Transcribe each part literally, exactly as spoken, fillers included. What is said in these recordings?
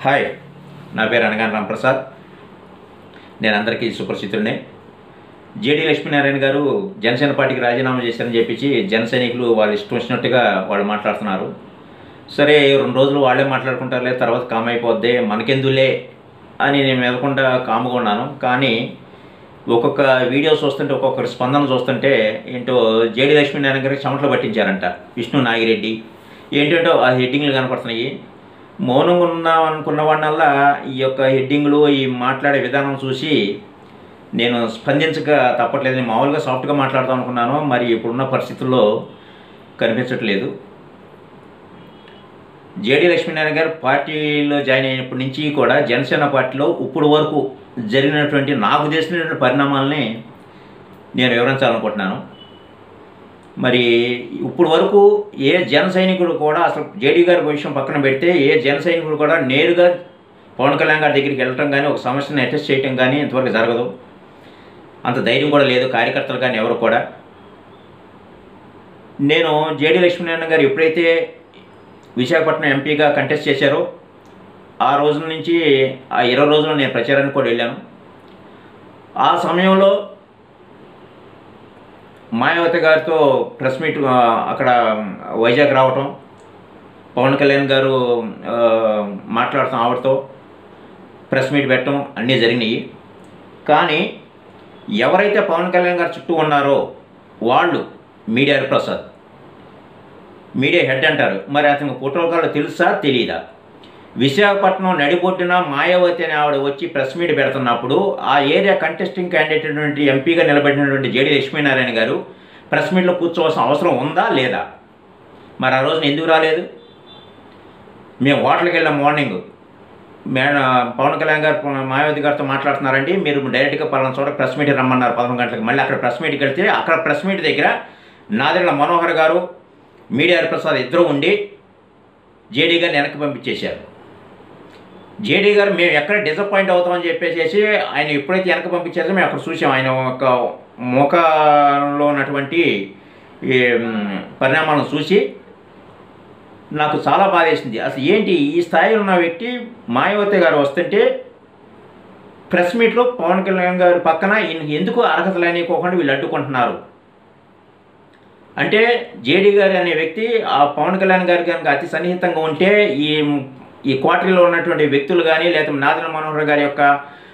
Hi, నా పేరు అనగాని రాంప్రసాద్. నేను అందరికీ సుపరిచితుడిని. జేడీ లక్ష్మీనారాయణ గారు జనసేన పార్టీకి రాజీనామా చేశారని చెప్పించి జన సైనికులు వాళ్ళు ఇష్టం వచ్చినట్టుగా వాళ్ళు మాట్లాడుతున్నారు. సరే, రెండు రోజులు వాళ్ళే మాట్లాడుకుంటారులే, తర్వాత కామ్ అయిపోద్ది, మనకెందులే అని నేను మెదకుండా కామ్గా ఉన్నాను. కానీ ఒక్కొక్క వీడియో చూస్తుంటే, ఒక్కొక్కరి స్పందన చూస్తుంటే ఏంటో జేడీ లక్ష్మీనారాయణ గారికి చెమటలు పట్టించారంట విష్ణు నాగిరెడ్డి. ఏంటంటో ఆ హెడ్డింగ్లు కనపడుతున్నాయి. మౌనంగా ఉన్నాం అనుకున్న వాడినల్లా ఈ యొక్క హెడ్డింగ్లు, ఈ మాట్లాడే విధానం చూసి నేను స్పందించక తప్పట్లేదు. నేను మామూలుగా సాఫ్ట్గా మాట్లాడదాం అనుకున్నాను, మరి ఇప్పుడున్న పరిస్థితుల్లో కనిపించట్లేదు. జేడీ లక్ష్మీనారాయణ గారు పార్టీలో జాయిన్ అయినప్పటి నుంచి కూడా జనసేన పార్టీలో ఇప్పుడు వరకు జరిగినటువంటి నాకు తెలిసినటువంటి పరిణామాలని నేను వివరించాలనుకుంటున్నాను. మరి ఇప్పుడు వరకు ఏ జన సైనికుడు కూడా, అసలు జేడీ గారి విషయం పక్కన పెడితే, ఏ జన సైనికుడు కూడా నేరుగా పవన్ కళ్యాణ్ గారి దగ్గరికి వెళ్ళటం కానీ, ఒక సమస్యను అటెస్ట్ చేయటం కానీ ఇంతవరకు జరగదు. అంత ధైర్యం కూడా లేదు కార్యకర్తలు కానీ ఎవరు కూడా. నేను జేడీ లక్ష్మీనారాయణ గారు ఎప్పుడైతే విశాఖపట్నం ఎంపీగా కంటెస్ట్ చేశారో ఆ రోజుల నుంచి ఆ ఇరవై రోజులు నేను ప్రచారానికి కూడా వెళ్ళాను. ఆ సమయంలో మాయావతి గారితో ప్రెస్ మీట్ అక్కడ వైజాగ్ రావటం, పవన్ కళ్యాణ్ గారు మాట్లాడటం, ఆవిడతో ప్రెస్ మీట్ పెట్టడం అన్నీ జరిగినాయి. కానీ ఎవరైతే పవన్ కళ్యాణ్ గారు చుట్టూ ఉన్నారో వాళ్ళు మీడియా ప్రసాద్, మీడియా హెడ్ అంటారు. మరి అతనికి ప్రోటోకాల్ తెలుసా తెలీదా? విశాఖపట్నం నడిబొడ్డున మాయావతి అని ఆవిడ వచ్చి ప్రెస్ మీట్ పెడుతున్నప్పుడు ఆ ఏరియా కంటెస్టింగ్ క్యాండిడేట్ అయినటువంటి ఎంపీగా నిలబడినటువంటి జేడీ లక్ష్మీనారాయణ గారు ప్రెస్ మీట్లో కూర్చోవలసిన అవసరం ఉందా లేదా? మరి ఆ రోజున ఎందుకు రాలేదు? మేము హోటల్కి వెళ్ళాం. మార్నింగ్ మేడం పవన్ కళ్యాణ్ గారు మాయావతి గారితో మాట్లాడుతున్నారండి, మీరు డైరెక్ట్గా పలానా చోట ప్రెస్ మీట్ రమ్మన్నారు పదకొండు గంటలకు. మళ్ళీ అక్కడ ప్రెస్ మీట్కి వెళ్తే అక్కడ ప్రెస్ మీట్ దగ్గర నాదెళ్ల మనోహర్ గారు, మీడియా ప్రసాద్ ఇద్దరు ఉండి జేడీ గారిని వెనక్కి పంపించేశారు. జేడీ గారు మేము ఎక్కడ డిసప్పాయింట్ అవుతామని చెప్పేసి ఆయన ఎప్పుడైతే వెనక్కి పంపించారో మేము అక్కడ చూసాం. ఆయన ఒక ముఖంలో ఉన్నటువంటి పరిణామాలను చూసి నాకు చాలా బాధ వేసింది. అసలు ఏంటి ఈ స్థాయిలో ఉన్న వ్యక్తి మాయావతి గారు వస్తుంటే ప్రెస్ మీట్లో పవన్ కళ్యాణ్ గారి పక్కన ఎందుకు అర్హతలు అనేకోకుండా వీళ్ళు అడ్డుకుంటున్నారు అంటే, జేడీ గారు అనే వ్యక్తి ఆ పవన్ కళ్యాణ్ గారి కనుక అతి సన్నిహితంగా ఉంటే ఈ ఈ క్వార్టర్లో ఉన్నటువంటి వ్యక్తులు కానీ, లేకపోతే నాదెళ్ల మనోహర్ గారి యొక్క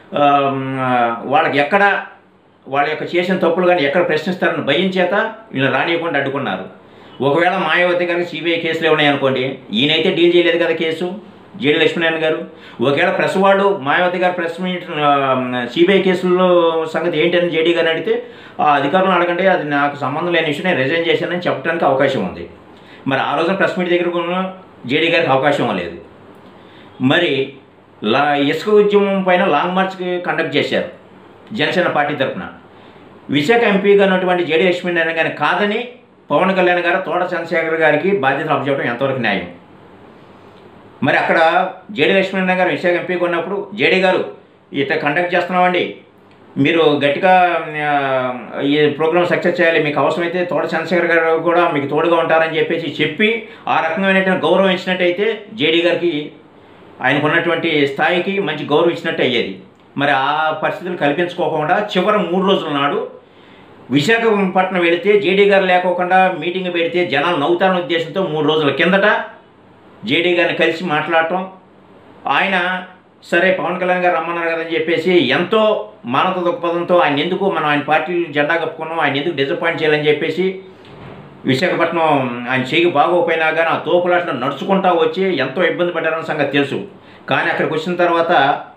వాళ్ళకి ఎక్కడ వాళ్ళ యొక్క చేసిన తప్పులు కానీ ఎక్కడ ప్రశ్నిస్తారని భయం చేత వీళ్ళు రానియకుండా అడ్డుకున్నారు. ఒకవేళ మాయావతి గారికి సిబిఐ కేసులు ఉన్నాయనుకోండి, ఈయనైతే డీల్ చేయలేదు కదా కేసు జేడీ లక్ష్మీనారాయణ గారు. ఒకవేళ ప్రెస్ వాళ్ళు మాయావతి గారు ప్రెస్ మీట్ సిబిఐ కేసుల్లో సంగతి ఏంటని జేడీ గారిని అడిగితే ఆ అధికారులను అడగండి, అది నాకు సంబంధం లేని విషయం, నేను రిజైన్ చేశానని చెప్పడానికి అవకాశం ఉంది. మరి ఆ రోజున ప్రెస్ మీట్ దగ్గర కూడా జేడీ గారికి అవకాశం లేదు. మరి లా ఇసుక ఉద్యమం పైన లాంగ్ మార్చ్ కండక్ట్ చేశారు జనసేన పార్టీ తరఫున. విశాఖ ఎంపీగా ఉన్నటువంటి జేడీ లక్ష్మీనారాయణ గారిని కాదని పవన్ కళ్యాణ్ గారు తోట చంద్రశేఖర్ గారికి బాధ్యతలు అప్పచెప్పడం ఎంతవరకు న్యాయం? మరి అక్కడ జేడీ లక్ష్మీనారాయణ గారు విశాఖ ఎంపీగా ఉన్నప్పుడు జేడీ గారు ఇట్లా కండక్ట్ చేస్తున్నామండి, మీరు గట్టిగా ఈ ప్రోగ్రామ్ సక్సెస్ చేయాలి, మీకు అవసరమైతే తోట చంద్రశేఖర్ గారు కూడా మీకు తోడుగా ఉంటారని చెప్పేసి చెప్పి ఆ రకమైనటువంటి గౌరవం ఇచ్చినట్టయితే జేడీ గారికి ఆయనకు ఉన్నటువంటి స్థాయికి మంచి గౌరవం ఇచ్చినట్టు అయ్యేది. మరి ఆ పరిస్థితులు కల్పించుకోకుండా చివరి మూడు రోజుల నాడు విశాఖపట్నం వెళితే జేడీ గారు లేకోకుండా మీటింగ్ పెడితే జనాలు నవ్వుతారనే ఉద్దేశంతో మూడు రోజుల కిందట జేడీ గారిని కలిసి మాట్లాడటం, ఆయన సరే పవన్ కళ్యాణ్ గారు రమ్మన్నారు కదని చెప్పేసి ఎంతో మానవ దృక్పథంతో ఆయన ఎందుకు మనం ఆయన పార్టీ జెండా కప్పుకున్నాం, ఆయన ఎందుకు డిసప్పాయింట్ చేయాలని చెప్పేసి విశాఖపట్నం ఆయన చేయి బాగోపోయినా కానీ ఆ తోపులాట్లో నడుచుకుంటా వచ్చి ఎంతో ఇబ్బంది పడ్డారన్న సంగతి తెలుసు. కానీ అక్కడికి వచ్చిన తర్వాత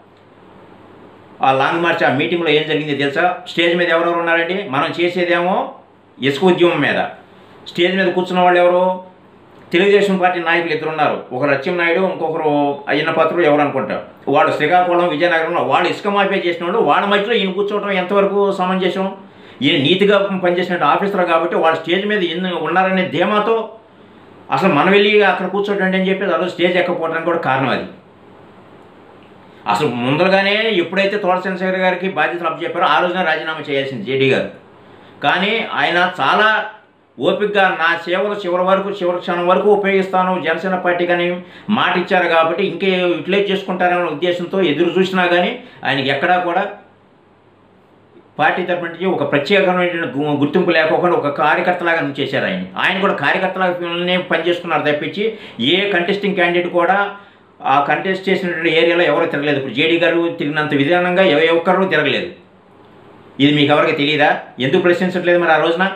ఆ లాంగ్ మార్చ్ ఆ మీటింగ్లో ఏం జరిగింది తెలుసా? స్టేజ్ మీద ఎవరెవరు ఉన్నారండి? మనం చేసేదేమో ఇసుక ఉద్యమం మీద, స్టేజ్ మీద కూర్చున్న వాళ్ళు ఎవరు? తెలుగుదేశం పార్టీ నాయకులు ఇద్దరు ఉన్నారు. ఒకరు అచ్చెం నాయుడు, ఇంకొకరు అయ్యన్న పాత్రుడు ఎవరు అనుకుంటారు. వాళ్ళు శ్రీకాకుళం విజయనగరంలో వాళ్ళు ఇసుక మాఫియా చేసిన వాళ్ళు, వాళ్ళ మధ్యలో ఈయన కూర్చోవడం ఎంతవరకు సమంజసం? ఈయన నీతిగా పనిచేసినట్టు ఆఫీసర్ కాబట్టి వాళ్ళు స్టేజ్ మీద ఎన్ని ఉన్నారనే ధీమాతో అసలు మనం వెళ్ళి అక్కడ కూర్చోటండి అని చెప్పేసి ఆ రోజు స్టేజ్ ఎక్కపోవడానికి కూడా కారణం అది. అసలు ముందరగానే ఎప్పుడైతే తోట చంద్రశేఖర్ గారికి బాధ్యతలు అప్పచెప్పారో ఆ రోజున రాజీనామా చేయాల్సింది జేడీ గారు. కానీ ఆయన చాలా ఓపికగా నా సేవలు చివరి వరకు చివరి క్షణం వరకు ఉపయోగిస్తాను జనసేన పార్టీ కానీ మాట ఇచ్చారు కాబట్టి ఇంకే యూటిలైజ్ చేసుకుంటారనే ఉద్దేశంతో ఎదురు చూసినా కానీ ఆయనకి ఎక్కడా కూడా పార్టీ తరపు నుంచి ఒక ప్రత్యేకమైన గుర్తింపు లేకోకుండా ఒక కార్యకర్తలాగా చేశారు ఆయన ఆయన కూడా కార్యకర్తలాగానే పనిచేసుకున్నారు తప్పించి ఏ కంటెస్టింగ్ క్యాండిడేట్ కూడా ఆ కంటెస్ట్ చేసినటువంటి ఏరియాలో ఎవరు తిరగలేదు. ఇప్పుడు జేడీ గారు తిరిగినంత విధానంగా ఏ ఒక్కరు తిరగలేదు. ఇది మీకు ఎవరికి తెలియదా? ఎందుకు ప్రశ్నించట్లేదు మరి ఆ రోజున?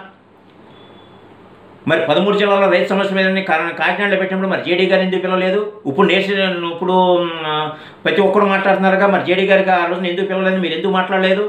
మరి పదమూడు జిల్లాలో రైతు సమస్య మీద కాకినాడలో పెట్టినప్పుడు మరి జేడీ గారు ఎందుకు పిలవలేదు? ఇప్పుడు నేషనల్ ఇప్పుడు ప్రతి ఒక్కరు మాట్లాడుతున్నారుగా, మరి జేడీ గారికి ఆ రోజున ఎందుకు పిలవలేదు? మీరు ఎందుకు మాట్లాడలేదు?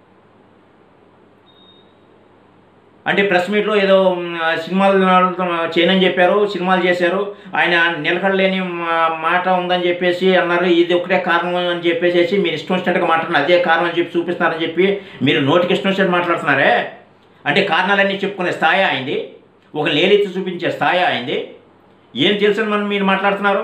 అంటే ప్రెస్ మీట్లో ఏదో సినిమాలు చేయనని చెప్పారు, సినిమాలు చేశారు, ఆయన నిలకడలేని మాట ఉందని చెప్పేసి అన్నారు. ఇది ఒకటే కారణం అని చెప్పేసి మీరు ఇష్టం వచ్చినట్టుగా మాట్లాడిన అదే కారణం అని చెప్పి చూపిస్తున్నారని చెప్పి మీరు నోటికి ఇష్టం వచ్చినట్టు మాట్లాడుతున్నారే. అంటే కారణాలన్నీ చెప్పుకునే స్థాయి అయింది, ఒక లేలిత్తి చూపించే స్థాయి అయింది. ఏం తెలుసని మనం మీరు మాట్లాడుతున్నారు?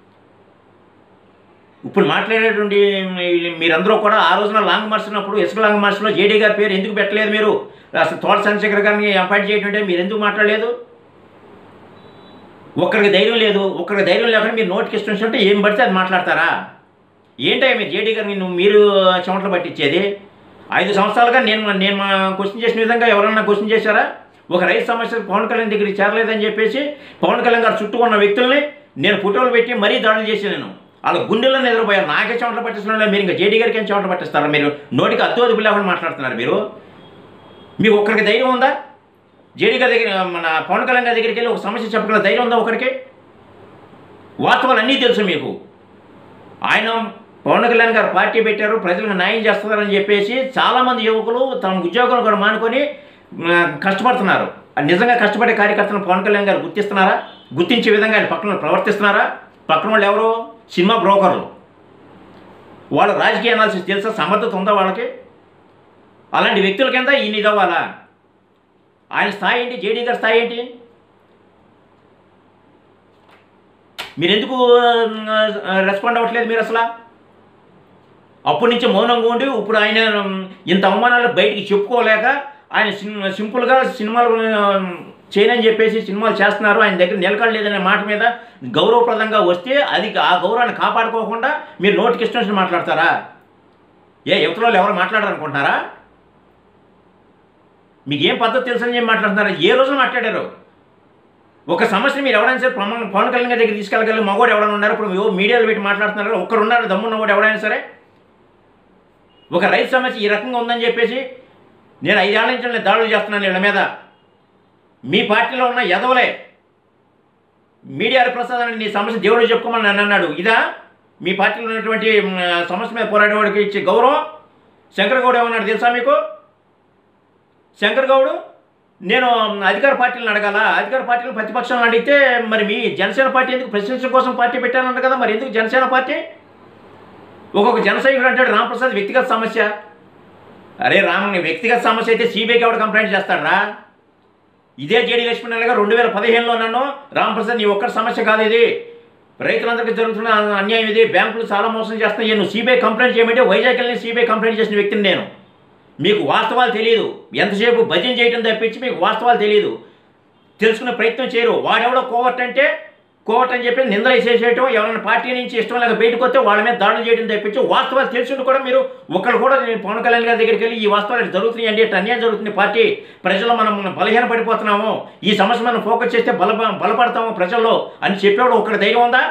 ఇప్పుడు మాట్లాడేటువంటి మీరందరూ కూడా ఆ రోజున లాంగ్ మార్చ్ ఉన్నప్పుడు ఇసుక లాంగ్ మార్చ్లో జేడీ గారి పేరు ఎందుకు పెట్టలేదు? మీరు అసలు తోట చంద్రశేఖర్ గారిని అపాయింట్ చేయటంటే మీరు ఎందుకు మాట్లాడలేదు? ఒక్కరికి ధైర్యం లేదు. ఒక్కరికి ధైర్యం లేకుండా మీరు నోటికి ఇష్టం వచ్చినట్టు ఏం పడితే అది మాట్లాడతారా? ఏంటయ్యా మీరు జేడీ గారిని నువ్వు మీరు చెమటలు పట్టించేది? ఐదు సంవత్సరాలుగా నేను నేను క్వశ్చన్ చేసిన విధంగా ఎవరన్నా క్వశ్చన్ చేశారా? ఒక రైతు సమస్య పవన్ కళ్యాణ్ దగ్గరికి చేరలేదని చెప్పేసి పవన్ కళ్యాణ్ గారు చుట్టూ ఉన్న వ్యక్తుల్ని నేను ఫోటోలు పెట్టి మరీ దాడులు చేసి నేను వాళ్ళ గుండెల్లో నిద్రపోయారు. నాకే చెమటలు పట్టిస్తున్నా మీరు ఇంకా జేడీ గారికి ఏం చెమటలు పట్టిస్తారా? మీరు నోటికి అద్దు అదుపు లేకుండా మాట్లాడుతున్నారు. మీరు మీకు ఒక్కరికి ధైర్యం ఉందా? జేడీ గారి దగ్గర మన పవన్ కళ్యాణ్ గారి దగ్గరికి వెళ్ళి ఒక సమస్య చెప్పగల ధైర్యం ఉందా ఒకరికి? వాస్తవాలు అన్నీ తెలుసు మీకు. ఆయన పవన్ కళ్యాణ్ గారు పార్టీ పెట్టారు, ప్రజలకు న్యాయం చేస్తున్నారని చెప్పేసి చాలామంది యువకులు తమ ఉద్యోగాలు కూడా మానుకొని కష్టపడుతున్నారు. నిజంగా కష్టపడే కార్యకర్తలను పవన్ కళ్యాణ్ గారు గుర్తిస్తున్నారా? గుర్తించే విధంగా ఆయన పక్కన ప్రవర్తిస్తున్నారా? పక్కన వాళ్ళు ఎవరు? సినిమా బ్రోకర్లు. వాళ్ళ రాజకీయ అనాలిసిస్ తెలుసా? సమర్థత ఉందా వాళ్ళకి? అలాంటి వ్యక్తుల కింద ఈయన ఇదవ్వాలా? ఆయన స్థాయి ఏంటి? జేడీ గారి స్థాయి ఏంటి? మీరు ఎందుకు రెస్పాండ్ అవ్వట్లేదు? మీరు అసలు అప్పటి నుంచి మౌనంగా ఉండి ఇప్పుడు ఆయన ఇంత అవమానాలు బయటికి చెప్పుకోలేక ఆయన సింపుల్గా సినిమాలు చేయనని చెప్పేసి సినిమాలు చేస్తున్నారు. ఆయన దగ్గర నిలకడలేదనే మాట మీద గౌరవప్రదంగా వస్తే అది ఆ గౌరవాన్ని కాపాడుకోకుండా మీరు నోటికి ఇష్టం మాట్లాడతారా? ఏ యువతలో ఎవరు మాట్లాడారనుకుంటున్నారా? మీకు ఏం పద్ధతి తెలుసని చెప్పి మాట్లాడుతున్నారా? ఏ రోజున మాట్లాడారు? ఒక సమస్యని మీరు ఎవరైనా సరే పవన్ పవన్ కళ్యాణ్ దగ్గర తీసుకెళ్ళగలి మగవాడు ఎవరైనా ఉన్నారు? ఇప్పుడు మీడియాలో పెట్టి మాట్లాడుతున్నారు. ఒక్కరున్నారు దమ్మున్నవాడు ఎవరైనా సరే? ఒక రైతు సమస్య ఈ రకంగా ఉందని చెప్పేసి నేను ఐదేళ్ల నుంచి నేను దాడులు చేస్తున్నాను వీళ్ళ మీద. మీ పార్టీలో ఉన్న ఎదవలే మీడియా ప్రసాదాన్ని నీ సమస్య దేవుడు చెప్పుకోమని నన్ను అన్నాడు. ఇదా మీ పార్టీలో ఉన్నటువంటి సమస్య మీద పోరాడేవాడికి ఇచ్చే గౌరవం? శంకర్ గౌడ్ ఏమన్నాడు తెలుసా మీకు? శంకర్ గౌడ్ నేను అధికార పార్టీలను అడగాల, అధికార పార్టీలు ప్రతిపక్షాలను అడిగితే మరి మీ జనసేన పార్టీ ఎందుకు ప్రశ్నించడం కోసం పార్టీ పెట్టానంట కదా, మరి ఎందుకు జనసేన పార్టీ? ఒక్కొక్క జన సైనికుడు అంటాడు రాంప్రసాద్ వ్యక్తిగత సమస్య. అరే రామ్, వ్యక్తిగత సమస్య అయితే సిబిఐకి ఎవడు కంప్లైంట్ చేస్తాడరా? ఇదే జేడీ లక్ష్మణ్ గారు రెండు వేల పదిహేనులో నన్ను రాంప్రసాద్ నీ ఒక్కరి సమస్య కాదు ఇది, రైతులందరికీ జరుగుతున్న అన్యాయం ఇది, బ్యాంకులు చాలా మోసం చేస్తున్నాయి, నువ్వు సిబిఐ కంప్లైంట్ చేయమంటే వైజాగ్ వెళ్ళి సిబిఐ కంప్లైంట్ చేసిన వ్యక్తిని నేను. మీకు వాస్తవాలు తెలియదు, ఎంతసేపు భజన చేయడం తప్పించి మీకు వాస్తవాలు తెలియదు, తెలుసుకునే ప్రయత్నం చేయరు. వాడెవడో కోవర్ట్ అంటే కోవర్ట్ అని చెప్పి నిందలు వేసేసేయటం, ఎవరైనా పార్టీ నుంచి ఇష్టం లేక బయటకు వస్తే వాళ్ళ మీద దాడులు చేయడం తప్పించి వాస్తవాలు తెలుసుకుంటూ కూడా మీరు ఒకళ్ళు కూడా నేను పవన్ కళ్యాణ్ గారి దగ్గరికి వెళ్ళి ఈ వాస్తవాలు జరుగుతున్నాయి అంటే అన్యాయం జరుగుతుంది, పార్టీ ప్రజల్లో మనం బలహీన పడిపోతున్నాము, ఈ సమస్య మనం ఫోకస్ చేస్తే బల బలపడతాము ప్రజల్లో అని చెప్పేవాడు ఒకటి ధైర్యం ఉందా?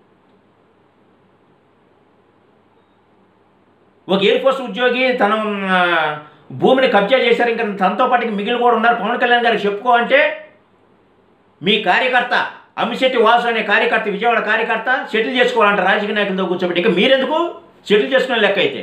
ఒక ఎయిర్ ఫోర్స్ ఉద్యోగి తన భూమిని కబ్జా చేశారు, ఇంకా తనతో పాటు మిగిలిన కూడా ఉన్నారు, పవన్ కళ్యాణ్ గారికి చెప్పుకో అంటే మీ కార్యకర్త అమ్మిశెట్టి వాసు అనే కార్యకర్త, విజయవాడ కార్యకర్త సెటిల్ చేసుకోవాలంట రాజకీయ నాయకులతో కూర్చోబెట్టి. ఇంకా మీరెందుకు సెటిల్ చేసుకునే లెక్క అయితే?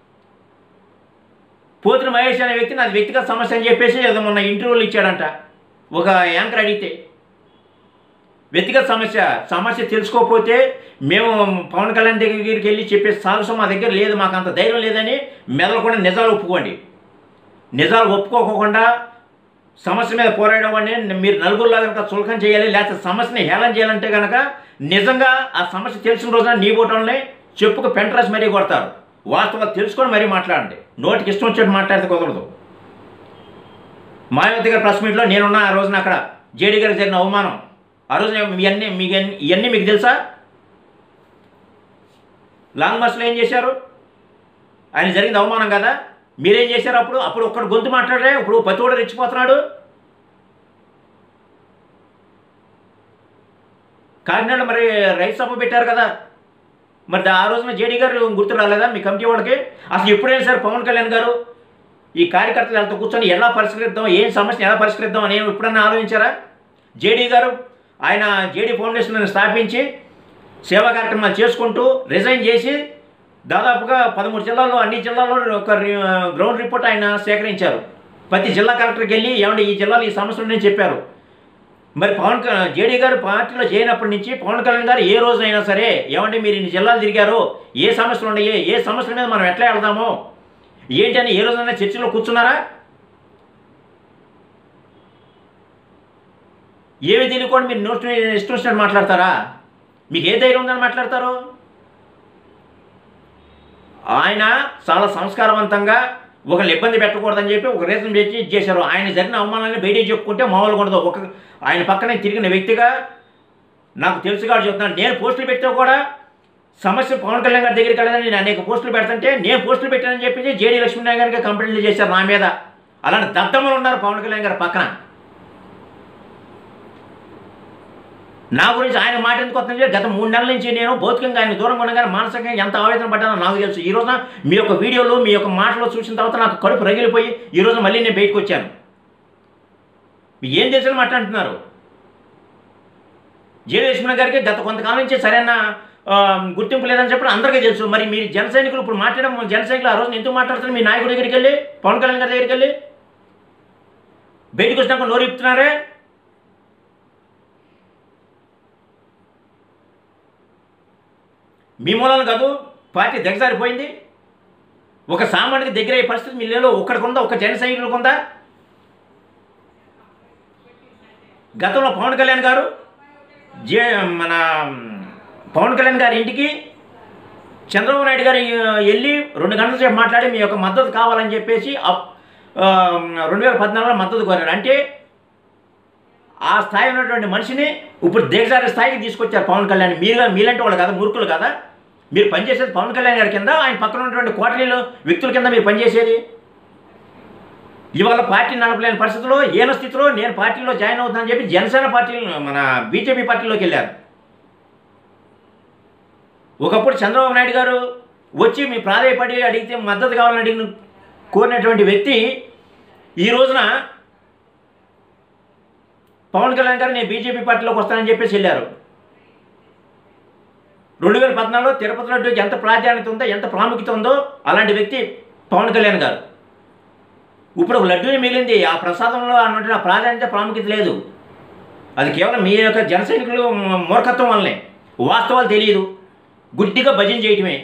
పోతిన మహేష్ అనే వ్యక్తి నాది వ్యక్తిగత సమస్య అని చెప్పేసి ఏదో మొన్న ఇంటర్వ్యూలు ఇచ్చాడంట ఒక యాంకర్ అడిగితే. వ్యక్తిగత సమస్య సమస్య తెలుసుకోకపోతే మేము పవన్ కళ్యాణ్ దగ్గరికి వెళ్ళి చెప్పే సాహసం మా దగ్గర లేదు, మాకు అంత ధైర్యం లేదని మెదలకుండా నిజాలు ఒప్పుకోండి. నిజాలు ఒప్పుకోకుండా సమస్య మీద పోరాడేవాడిని మీరు నలుగురులా కనుక చులకం చేయాలి, లేకపోతే సమస్యని హేళన చేయాలంటే కనుక నిజంగా ఆ సమస్య తెలిసిన రోజున నీ ఓటర్ని చెప్పుకు పెంట్రాసి మరీ కొడతారు. వాస్తవాలు తెలుసుకొని మరీ మాట్లాడండి, నోటికి ఇష్టం వచ్చేట్టు మాట్లాడితే కుదరదు. మాయావతి గారి ప్రెస్ మీట్లో నేనున్నా ఆ రోజున అక్కడ జేడీ గారికి జరిగిన అవమానం ఆ రోజున ఇవన్నీ మీకు ఇవన్నీ మీకు తెలుసా? లాంగ్ మార్చ్లో ఏం చేశారు? ఆయన జరిగింది అవమానం కదా. మీరేం చేశారు అప్పుడు? అప్పుడు ఒక్కడు గొంతు మాట్లాడరే, ఇప్పుడు ప్రతి కూడా రెచ్చిపోతున్నాడు. కాకినాడలో మరి రైతు సభ పెట్టారు కదా, మరి ఆ రోజున జేడీ గారు గుర్తు రాలేదా మీ కమిటీ వాళ్ళకి? అసలు ఎప్పుడైనా సరే పవన్ కళ్యాణ్ గారు ఈ కార్యకర్తలు ఎంత కూర్చొని ఎలా పరిష్కరిద్దాం, ఏం సమస్యను ఎలా పరిష్కరిద్దాం అని ఎప్పుడన్నా ఆలోచించారా? జేడీ గారు ఆయన జేడీ ఫౌండేషన్ స్థాపించి సేవా కార్యక్రమాలు చేసుకుంటూ రిజైన్ చేసి దాదాపుగా పదమూడు జిల్లాల్లో అన్ని జిల్లాల్లో ఒక గ్రౌండ్ రిపోర్ట్ ఆయన సేకరించారు. ప్రతి జిల్లా కలెక్టర్కి వెళ్ళి ఏమంటే ఈ జిల్లాలో ఈ సమస్యలు ఉన్నాయని చెప్పారు. మరి పవన్ జేడీ గారు పార్టీలో చేయనప్పటి నుంచి పవన్ కళ్యాణ్ గారు ఏ రోజైనా సరే ఏమంటే మీరు ఇన్ని జిల్లాలు తిరిగారు, ఏ సమస్యలు ఉన్నాయి, ఏ సమస్యల మీద మనం ఎట్లా వెళ్దామో ఏంటని ఏ రోజైనా చర్చలో కూర్చున్నారా? ఏమి తెలియకుండా మీరు నోట్ ఇష్టం వచ్చినట్టు మాట్లాడతారా? మీకు ఏ ధైర్యం ఉందని మాట్లాడతారు? ఆయన చాలా సంస్కారవంతంగా ఒకళ్ళు ఇబ్బంది పెట్టకూడదని చెప్పి ఒక రీజన్ చేసి చేశారు. ఆయన జరిగిన అవమానాన్ని బయటికి చెప్పుకుంటే మామూలుగా ఉండదు. ఒక ఆయన పక్కనే తిరిగిన వ్యక్తిగా నాకు తెలుసు కాబట్టి చెప్తున్నాను. నేను పోస్టులు పెట్టా కూడా సమస్య పవన్ కళ్యాణ్ గారి దగ్గరికి వెళ్ళదని నేను అనేక పోస్టులు పెడుతుంటే నేను పోస్టులు పెట్టానని చెప్పి జేడీ లక్ష్మీనారాయణ గారికి కంప్లైంట్లు చేశారు నా మీద. అలాంటి దద్దమ్మలు ఉన్నారు పవన్ కళ్యాణ్ గారి పక్కన. నా గురించి ఆయన మాట ఎందుకు వస్తుంది? గత మూడు నెలల నుంచి నేను భౌతికంగా ఆయన దూరంగా ఉండగానే మానసికంగా ఎంత ఆవేదన పడ్డానో నాకు తెలుసు. ఈ రోజున మీ యొక్క వీడియోలు మీ యొక్క మాటలు చూసిన తర్వాత నాకు కడుపు రగిలిపోయి ఈ రోజు మళ్ళీ నేను బయటకు వచ్చాను. ఏం తెలిసిన మాట్లాడుతున్నారు? జేడీ లక్ష్మణ గారికి గత కొంతకాలం నుంచి సరైన గుర్తింపు లేదని చెప్పడం అందరికీ తెలుసు. మరి మీరు జన సైనికులు ఇప్పుడు మాట్లాడడం జన సైనికులు ఆ రోజున ఎందుకు మాట్లాడుతున్నారు? మీ నాయకుడి దగ్గరికి వెళ్ళి పవన్ కళ్యాణ్ గారి దగ్గరికి వెళ్ళి బయటకు వచ్చినాక నోరు ఇప్పుతున్నారే. మీ మూలాలు కాదు పార్టీ దిగజారిపోయింది. ఒక సామాన్యుడికి దగ్గర అయ్యే పరిస్థితి మీ లేలో ఒక్కడికి ఉందా? ఒక జన సైనికులకు ఉందా? గతంలో పవన్ కళ్యాణ్ గారు జే మన పవన్ కళ్యాణ్ గారి ఇంటికి చంద్రబాబు నాయుడు గారు వెళ్ళి రెండు గంటల సేపు మాట్లాడి మీ యొక్క మద్దతు కావాలని చెప్పేసి రెండు వేల పద్నాలుగులో మద్దతు కోరారు. అంటే ఆ స్థాయి ఉన్నటువంటి మనిషిని ఇప్పుడు దిగజారే స్థాయికి తీసుకొచ్చారు పవన్ కళ్యాణ్. మీరు మీలాంటి వాళ్ళు కదా, మూర్ఖులు కదా. మీరు పనిచేసేది పవన్ కళ్యాణ్ గారి కింద, ఆయన పక్కన ఉన్నటువంటి కోటరీలో వ్యక్తుల కింద మీరు పనిచేసేది. ఇవాళ పార్టీ నడపలేని పరిస్థితుల్లో ఈయన స్థితిలో నేను పార్టీలో జాయిన్ అవుతానని చెప్పి జనసేన పార్టీ మన బీజేపీ పార్టీలోకి వెళ్ళారు. ఒకప్పుడు చంద్రబాబు నాయుడు గారు వచ్చి మీ ప్రాధాయపడి అడిగితే మద్దతు కావాలని అడిగిన కోరినటువంటి వ్యక్తి ఈ రోజున పవన్ కళ్యాణ్ గారు నేను బీజేపీ పార్టీలోకి వస్తానని చెప్పేసి వెళ్ళారు. రెండు వేల పద్నాలుగులో తిరుపతి లడ్డూకి ఎంత ప్రాధాన్యత ఉందో, ఎంత ప్రాముఖ్యత ఉందో అలాంటి వ్యక్తి పవన్ కళ్యాణ్ గారు. ఇప్పుడు ఒక లడ్డూని మిగిలింది, ఆ ప్రసాదంలో అన్నట్టు ఆ ప్రాధాన్యత ప్రాముఖ్యత లేదు. అది కేవలం మీ యొక్క జన సైనికులు మూర్ఖత్వం వల్లనే. వాస్తవాలు తెలియదు, గుడ్డిగా భజన చేయటమే.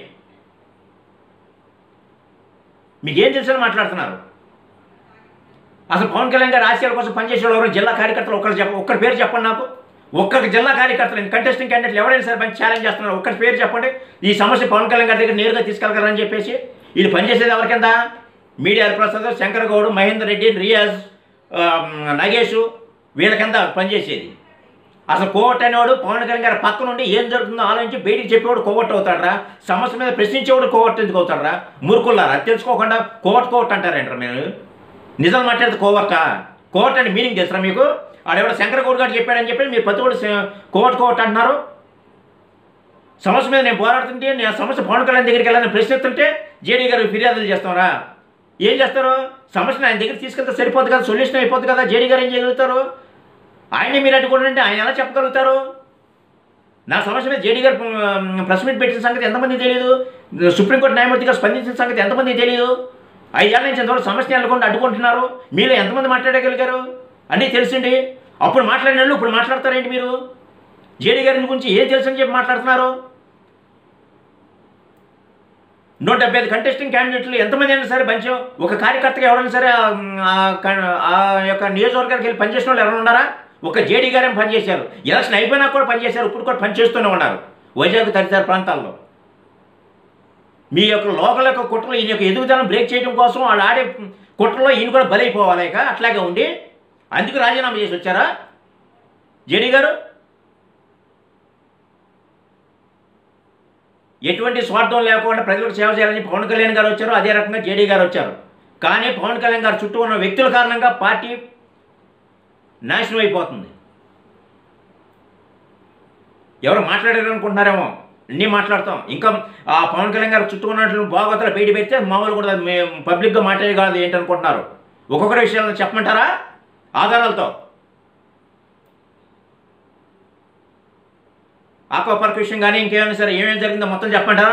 మీకేం తెలుసని మాట్లాడుతున్నారు? అసలు పవన్ కళ్యాణ్ గారు ఆశయాల కోసం పనిచేసేవాళ్ళు ఎవరు? జిల్లా కార్యకర్తలు ఒక్కరు చెప్ప ఒక్కరి పేరు చెప్పండి నాకు. ఒక్కరికి జిల్లా కార్యకర్తలు కంటెస్టింగ్ క్యాండిడేట్లు ఎవరైనా సరే పని ఛాలెంజ్ చేస్తున్నారు, ఒక్కరి పేరు చెప్పండి. ఈ సమస్య పవన్ కళ్యాణ్ గారి దగ్గర నేరుగా తీసుకెళ్ళగలరని చెప్పేసి. వీళ్ళు పనిచేసేది ఎవరి కింద? మీడియా ప్రసాద్, శంకర్ గౌడ్, మహేందర్ రెడ్డి, రియాజ్, నగేష్ వీళ్ళ కింద పనిచేసేది. అసలు కోవట్ అనేవాడు పవన్ కళ్యాణ్ గారి పక్క నుండి ఏం జరుగుతుందో ఆలోచించి బయటికి చెప్పేవాడు కోవట్ అవుతాడరా? సమస్య మీద ప్రశ్నించేవాడు కోవట్ ఎందుకు అవుతాడరా? మూర్ఖుల్లారా, తెలుసుకోకుండా కోవట్ కోవట్ అంటారేంటారా? మీరు నిజాలు మాట్లాడితే కోవట్టా? కోవట్ అంటే మీనింగ్ తెలుసరా మీకు? ఆడెవడ శంకర్ గౌడ్ గారు చెప్పాడని చెప్పి మీరు ప్రతి ఒక్కరు కోవట్ కోవట్ అంటున్నారు. సమస్య మీద నేను పోరాడుతుంటే నేను సమస్య పవన్ కళ్యాణ్ దగ్గరికి వెళ్ళాలని ప్రశ్నిస్తుంటే జేడీ గారు ఫిర్యాదులు చేస్తారా? ఏం చేస్తారు? సమస్యను ఆయన దగ్గర తీసుకెళ్తే సరిపోద్ది కదా, సొల్యూషన్ అయిపోద్ది కదా. జేడీ గారు ఏం చేయగలుగుతారు? ఆయన్ని మీరు అడ్డుకోండి, ఆయన ఎలా చెప్పగలుగుతారు? నా సమస్య మీద జేడీ గారు ప్రెస్ మీట్ పెట్టిన సంగతి ఎంతమంది తెలియదు? సుప్రీంకోర్టు న్యాయమూర్తిగా స్పందించిన సంగతి ఎంతమంది తెలియదు? ఐదేళ్ళ నుంచి ఎంతవరకు సమస్యను వెళ్ళకుండా అడ్డుకుంటున్నారు. మీలో ఎంతమంది మాట్లాడగలిగారు? అన్నీ తెలిసిండి. అప్పుడు మాట్లాడిన వాళ్ళు ఇప్పుడు మాట్లాడతారేంటి? మీరు జేడీ గారి గురించి ఏం తెలుసు అని చెప్పి మాట్లాడుతున్నారు. నూట డెబ్బై ఐదు కంటెస్టింగ్ క్యాండిడేట్లు ఎంతమంది అయినా సరే పంచం ఒక కార్యకర్తగా ఎవరైనా సరే ఆ యొక్క నియోజకవర్గానికి వెళ్ళి పనిచేసిన వాళ్ళు ఎవరైనా ఉన్నారా? ఒక జేడీ గారేం పనిచేశారు. ఎలక్షన్ అయిపోయినా కూడా పనిచేశారు, ఇప్పుడు కూడా పనిచేస్తూనే ఉన్నారు వైజాగ్ తదితర ప్రాంతాల్లో. మీ యొక్క లోకల్ యొక్క కుట్రలు ఈయన యొక్క ఎదుగుదలను బ్రేక్ చేయడం కోసం వాళ్ళు ఆడే కుట్రలో ఈయన కూడా బలైపోవాలి ఇక అట్లాగే ఉండి అందుకు రాజీనామా చేసి వచ్చారా జేడీ గారు? ఎటువంటి స్వార్థం లేకుండా ప్రజలకు సేవ చేయాలని పవన్ కళ్యాణ్ గారు వచ్చారు, అదే రకంగా జేడీ గారు వచ్చారు. కానీ పవన్ కళ్యాణ్ గారు చుట్టూ ఉన్న వ్యక్తుల కారణంగా పార్టీ నాశనం అయిపోతుంది. ఎవరు మాట్లాడారు అనుకుంటున్నారేమో, అన్నీ మాట్లాడతాం. ఇంకా ఆ పవన్ కళ్యాణ్ గారు చుట్టూ ఉన్నట్లు బాగోతలు బయట పెడితే మామూలు కూడా మేము పబ్లిక్గా మాట్లాడగలదు ఏంటనుకుంటున్నారు? ఒక్కొక్కటి విషయాలను చెప్పమంటారా ఆధారాలతో? ఆక్వాపార్క్ విషయం కానీ ఇంకేమైనా సరే ఏమేమి జరిగిందో మొత్తం చెప్పమంటారా?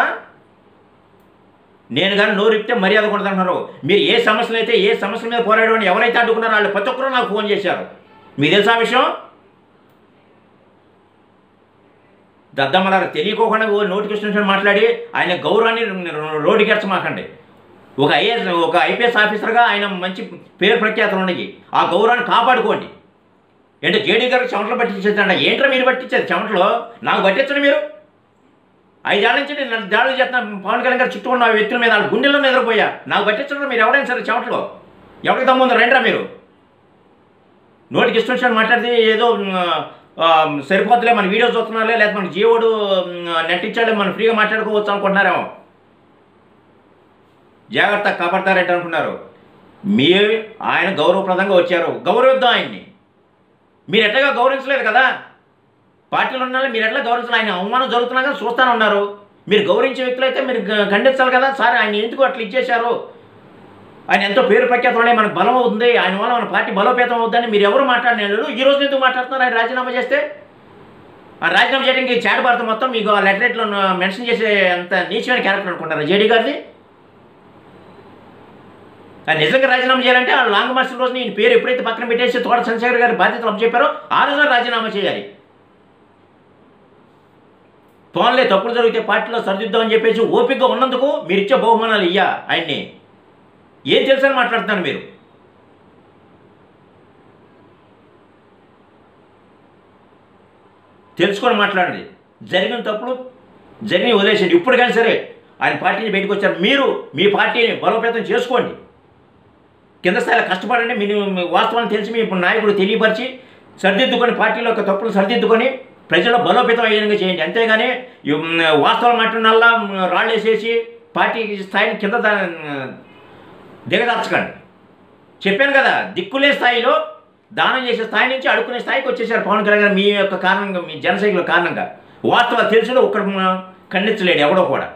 నేను కానీ నోరు ఇప్పితే మర్యాద కొడదంటున్నారు. మీరు ఏ సమస్యలు అయితే ఏ సమస్యల మీద పోరాడమని ఎవరైతే అడ్డుకున్నారో వాళ్ళు ప్రతి ఒక్కరూ నాకు ఫోన్ చేశారు. మీకు తెలుసా విషయం? దద్దమ్మలారా తెలియకోకుండా నోటిఫికేషన్ మాట్లాడి ఆయన గౌరవాన్ని రోడ్డుకెచ్చమాకండి. ఒక ఐఏఎస్ ఒక ఐపీఎస్ ఆఫీసర్గా ఆయన మంచి పేరు ప్రఖ్యాతలు ఉన్నాయి. ఆ గౌరవాన్ని కాపాడుకోండి. ఏంటో జేడీ గారికి చెమటలు పట్టించేదంట. ఏంట్రా మీరు పట్టించేది చెమటలో? నాకు పట్టించండి మీరు. ఐదేళ్ల నుంచి నేను దాడులు చేస్తున్నా పవన్ కళ్యాణ్ గారు చుట్టూ ఉన్న వ్యక్తుల మీద వాళ్ళ గుండెల్లో నిద్రపోయా. నాకు పట్టించండి మీరు ఎవరైనా సరే చెమటలో. ఎవరికి దమ్ముందో రండిరా మీరు. నోటికి ఇష్టం వచ్చినట్టు మాట్లాడితే ఏదో సరిపోతులే, మన వీడియో చూస్తున్నారులే, లేకపోతే మన జీవోడు నెట్ ఇచ్చాడే మనం ఫ్రీగా మాట్లాడుకోవచ్చు అనుకుంటున్నారేమో. జాగ్రత్త కాపాడతారంటే అనుకున్నారు. మీరు ఆయన గౌరవప్రదంగా వచ్చారు, గౌరవిద్దాం ఆయన్ని. మీరు ఎట్లాగా గౌరవించలేదు కదా, పార్టీలో ఉన్నారో మీరు ఎట్లా గౌరవించాలి? ఆయన అవమానం జరుగుతున్నా కదా చూస్తూనే ఉన్నారు. మీరు గౌరవించే వ్యక్తులు అయితే మీరు ఖండించాలి కదా. సార్ ఆయన ఎందుకు అట్లా ఇచ్చేశారు? ఆయన ఎంతో పేరు ప్రఖ్యాతం ఉన్నాయి, మనకు బలం అవుతుంది, ఆయన వల్ల మన పార్టీ బలోపేతం అవుతుందని మీరు ఎవరు మాట్లాడినారు? ఈ రోజు ఎందుకు మాట్లాడుతున్నారు? ఆయన రాజీనామా చేస్తే ఆ రాజీనామా చేయడానికి చాట్ భారత మొత్తం మీకు ఆ లెటరేట్లో మెన్షన్ చేసే అంత నీచమైన క్యారెక్టర్ అనుకుంటారు జేడీ గారిది. ఆయన నిజంగా రాజీనామా చేయాలంటే ఆ లాంగ్ మార్చ్ రోజు నేను పేరు ఎప్పుడైతే పక్కన పెట్టేసి తోట చంద్రశేఖర్ గారి బాధ్యతలు అప్పచెప్పారో ఆ రోజున రాజీనామా చేయాలి. ఫోన్లే తప్పులు జరిగితే పార్టీలో సరిదిద్దామని చెప్పేసి ఓపికగా ఉన్నందుకు మీరు ఇచ్చే బహుమానాలు ఇయ్యా ఆయన్ని. ఏం తెలుసని మాట్లాడుతున్నారు మీరు? తెలుసుకొని మాట్లాడండి. జరిగిన తప్పుడు జరిగి వదిలేసండి. ఇప్పుడు కానీ సరే ఆయన పార్టీని బయటకు వచ్చారు. మీరు మీ పార్టీని బలోపేతం చేసుకోండి. కింద స్థాయిలో కష్టపడండి. మీ వాస్తవాన్ని తెలిసి మీ నాయకుడు తెలియపరిచి సరిదిద్దుకొని పార్టీలో ఒక తప్పులు సరిదిద్దుకొని ప్రజల్లో బలోపేతం అయ్యే విధంగా చేయండి. అంతేగాని వాస్తవాలు మాట్లాడినల్లా రాళ్ళు వేసేసి పార్టీ స్థాయిని కింద దిగదార్చకండి. చెప్పాను కదా, దిక్కులే స్థాయిలో దానం చేసే స్థాయి నుంచి అడుక్కునే స్థాయికి వచ్చేసారు పవన్ కళ్యాణ్ గారు మీ యొక్క కారణంగా, మీ జనసైకుల కారణంగా. వాస్తవాలు తెలిసిలో ఒక్కడు ఖండించలేడు ఎవడో కూడా.